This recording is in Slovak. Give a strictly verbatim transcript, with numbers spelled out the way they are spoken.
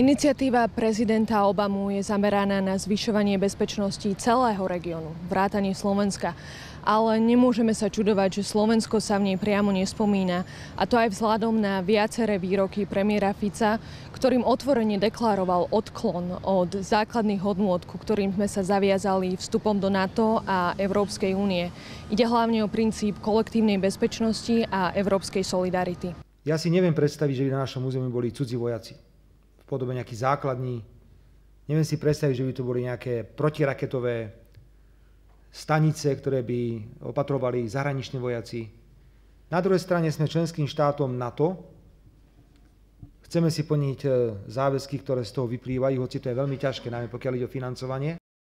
Iniciatíva prezidenta Obamu je zameraná na zvyšovanie bezpečnosti celého regiónu, vrátane Slovenska. Ale nemôžeme sa čudovať, že Slovensko sa v nej priamo nespomína. A to aj vzhľadom na viaceré výroky premiéra Fica, ktorým otvorene deklaroval odklon od základných hodnôt, ku ktorým sme sa zaviazali vstupom do NATO a Európskej únie. Ide hlavne o princíp kolektívnej bezpečnosti a európskej solidarity. Ja si neviem predstaviť, že by na našom území boli cudzí vojaci v podobe nejakých základní. Neviem si predstaviť, že by to boli nejaké protiraketové stanice, ktoré by opatrovali zahraniční vojaci. Na druhej strane sme členským štátom NATO. Chceme si plniť záväzky, ktoré z toho vyplývajú, hoci to je veľmi ťažké, najmä pokiaľ ide o financovanie.